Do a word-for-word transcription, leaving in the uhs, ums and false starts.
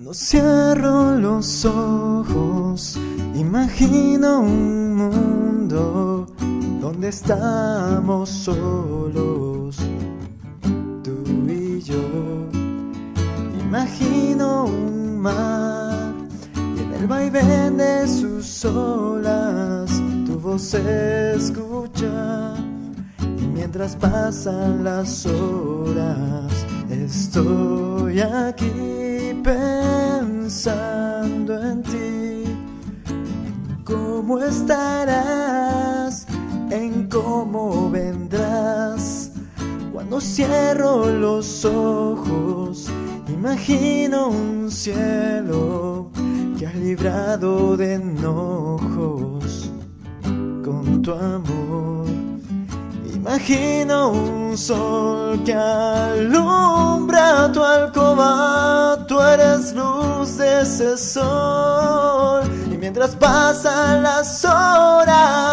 Cuando cierro los ojos, imagino un mundo donde estamos solos, tú y yo. Imagino un mar y en el vaivén de sus olas tu voz se escucha. Y mientras pasan las horas, estoy aquí pensando en ti. ¿Cómo estarás? ¿En cómo vendrás? Cuando cierro los ojos, imagino un cielo que has librado de enojos con tu amor. Imagino un sol que alumbra tu alcoba, tú eres luz de ese sol. Y mientras pasan las horas,